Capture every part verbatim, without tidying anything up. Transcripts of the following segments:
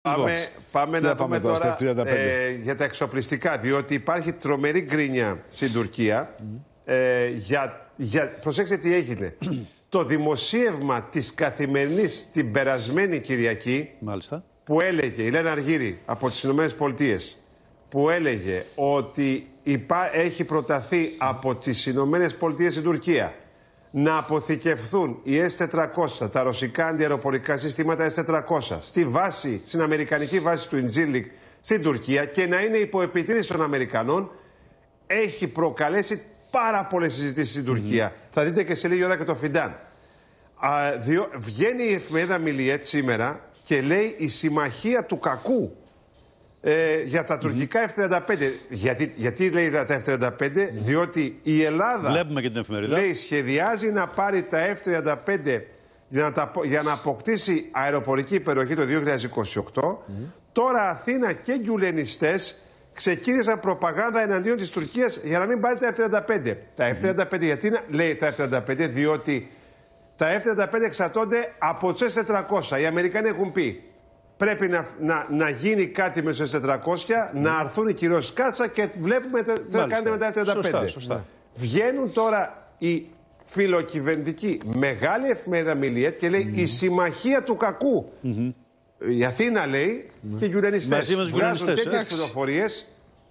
Πάμε, πάμε να πούμε τώρα ε, για τα εξοπλιστικά, διότι υπάρχει τρομερή γκρίνια στην Τουρκία. Mm. Ε, για, για, προσέξτε τι έγινε. Το δημοσίευμα της Καθημερινής την περασμένη Κυριακή, μάλιστα, που έλεγε, η Λένα Αργύρη από τις Ηνωμένες Πολιτείες, που έλεγε ότι υπά, έχει προταθεί από τις Ηνωμένες Πολιτείες στην Τουρκία να αποθηκευθούν οι ες τετρακόσια, τα ρωσικά αντιαεροπορικά συστήματα ες τετρακόσια, στη βάση, στην αμερικανική βάση του Ιντζίλικ στην Τουρκία και να είναι υπό επιτήρηση των Αμερικανών, έχει προκαλέσει πάρα πολλές συζητήσεις στην Τουρκία. Mm-hmm. Θα δείτε και σε λίγη ώρα και το Φιντάν. Α, διό, βγαίνει η εφημερίδα Μιλιέτ σήμερα και λέει η συμμαχία του κακού ε, για τα τουρκικά mm-hmm. εφ τριάντα πέντε. Γιατί, γιατί λέει τα εφ τριάντα πέντε, mm-hmm. διότι η Ελλάδα, βλέπουμε και την εφημερίδα, λέει, σχεδιάζει να πάρει τα εφ τριάντα πέντε για να, τα, για να αποκτήσει αεροπορική υπεροχή το δύο χιλιάδες είκοσι οκτώ. Mm-hmm. Τώρα Αθήνα και γκιουλενιστές ξεκίνησαν προπαγάνδα εναντίον της Τουρκίας για να μην πάρει τα εφ τριάντα πέντε. Mm-hmm. Τα εφ τριάντα πέντε γιατί να, λέει τα εφ τριάντα πέντε, διότι τα εφ τριάντα πέντε εξαρτώνται από τους ες τετρακόσια. Οι Αμερικανοί έχουν πει πρέπει να, να, να γίνει κάτι με τους ες τετρακόσια, mm. να αρθούν οι κυρώσεις κάτσα και βλέπουμε τι θα κάνετε με τα εφ τριάντα πέντε. Σωστά, σωστά. Βγαίνουν τώρα οι φιλοκυβερνητικοί μεγάλη εφημερίδα Μιλιέτ και λέει mm. η συμμαχία του κακού. Mm-hmm. Η Αθήνα λέει mm. και οι γιουρενιστές. Μαζί με τους γιουρενιστές. Τέτοιες πληροφορίες.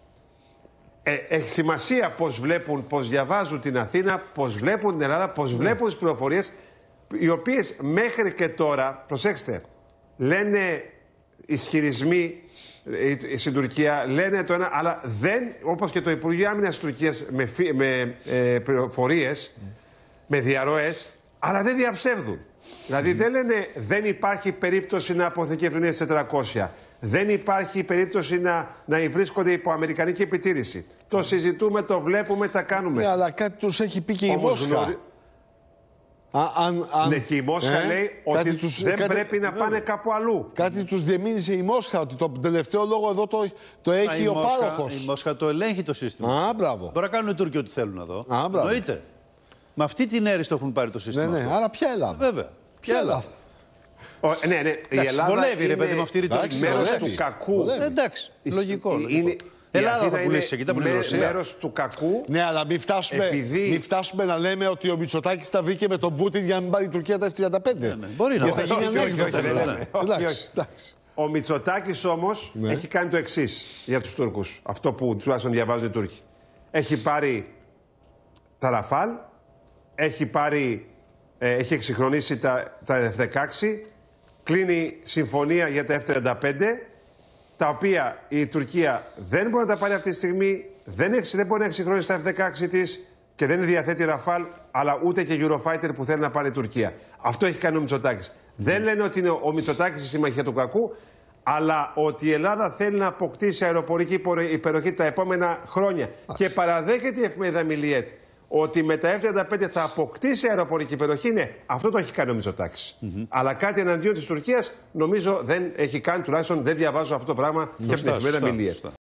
Ε, έχει σημασία πώς βλέπουν, πώς διαβάζουν την Αθήνα, πώς βλέπουν την Ελλάδα, πώς mm. βλέπουν τις πληροφορίες, οι οποίες μέχρι και τώρα, προσέξτε, λένε ισχυρισμοί στην Τουρκία, λένε το ένα, αλλά δεν, όπως και το Υπουργείο Άμυνας της Τουρκίας με, με ε, πληροφορίες, mm. με διαρροές, αλλά δεν διαψεύδουν. Δηλαδή mm. δεν λένε δεν υπάρχει περίπτωση να αποθηκευτούν ες τετρακόσια. Δεν υπάρχει περίπτωση να, να βρίσκονται υπό αμερικανική επιτήρηση. Το συζητούμε, το βλέπουμε, τα κάνουμε. Ναι, αλλά κάτι τους έχει πει και η Μόσχα. Γνωρι... Α, αν, αν... Ναι, και η Μόσχα ε, λέει ότι τους, δεν κάτι, πρέπει να πάνε κάπου αλλού. Κάτι τους διεμήνυσε η Μόσχα, ότι το τελευταίο λόγο εδώ το, το έχει Α, ο Μόσχα, πάροχος. Η Μόσχα το ελέγχει το σύστημα. Α, μπράβο. Μπορεί να κάνουν οι Τούρκοι ό,τι θέλουν εδώ. Α, μπράβο. Εννοείται. Με αυτή την αίρεση το έχουν πάρει το σύστημα. Ναι, ναι. Αυτό. Άρα ποια Ελλάδα. Βέβαια. Ποια Ελλάδα. Ο, ναι, ναι. Η Ελλάδα βολεύει, ρε παιδί, με αυτή η ρητορική. Μέρος του κακού. Εντάξει, λογικό. Είναι... Η Ελλάδα θα πουλήσει εκεί, τα πουλήσει η Ρωσία. Μέρος του κακού. Ναι, αλλά μην φτάσουμε, επειδή... μην φτάσουμε να λέμε ότι ο Μητσοτάκης τα βρήκε με τον Πούτιν για να μην πάρει η Τουρκία τα εφ τριάντα πέντε. Ναι, ναι. Μπορεί να θα γίνει ανέκδοτο. Ο Μητσοτάκης όμως ναι. έχει κάνει το εξής για τους Τούρκους. Αυτό που τουλάχιστον διαβάζουν οι Τούρκοι. Έχει πάρει τα Ραφάλ, έχει, πάρει, ε, έχει εξυγχρονίσει τα, τα εφ δεκαέξι, κλείνει συμφωνία για τα εφ τριάντα πέντε, τα οποία η Τουρκία δεν μπορεί να τα πάρει αυτή τη στιγμή, δεν, έχει, δεν μπορεί να εξυγχρονίσει τα εφ δεκαέξι της και δεν διαθέτει Ραφάλ, αλλά ούτε και Eurofighter που θέλει να πάρει η Τουρκία. Αυτό έχει κάνει ο Μητσοτάκης. Mm. Δεν λένε ότι είναι ο Μητσοτάκης η συμμαχία του κακού, αλλά ότι η Ελλάδα θέλει να αποκτήσει αεροπορική υπεροχή τα επόμενα χρόνια. Ah. Και παραδέχεται η εφημερίδα Μιλιέτ ότι με τα εφ τριάντα πέντε θα αποκτήσει αεροπορική υπεροχή. Ναι, αυτό το έχει κάνει ο Μητσοτάκης. Mm-hmm. Αλλά κάτι εναντίον της Τουρκίας νομίζω δεν έχει κάνει, τουλάχιστον δεν διαβάζω αυτό το πράγμα και από την εφημερίδα Μιλιέτ.